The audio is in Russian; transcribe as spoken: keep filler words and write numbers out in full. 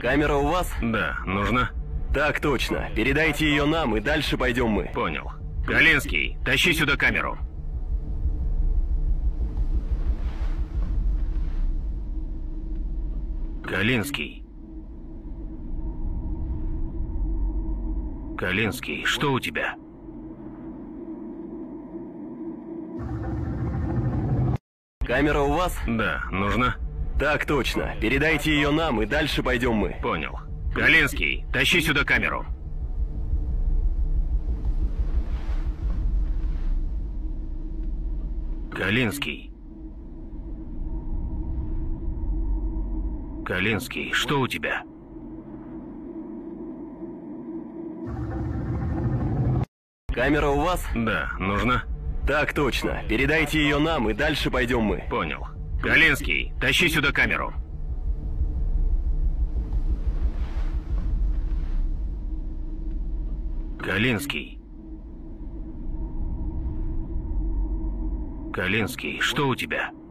Камера у вас? Да, нужна? Так точно. Передайте ее нам, и дальше пойдем мы. Понял. Галинский, тащи сюда камеру. Галинский. Галинский, что у тебя? Камера у вас? Да, нужна? Так точно. Передайте ее нам, и дальше пойдем мы. Понял. Галинский, тащи сюда камеру. Галинский. Галинский, что у тебя? Камера у вас? Да, нужна? Так точно. Передайте ее нам, и дальше пойдем мы. Понял. Галинский, тащи сюда камеру. Галинский. Галинский, что у тебя?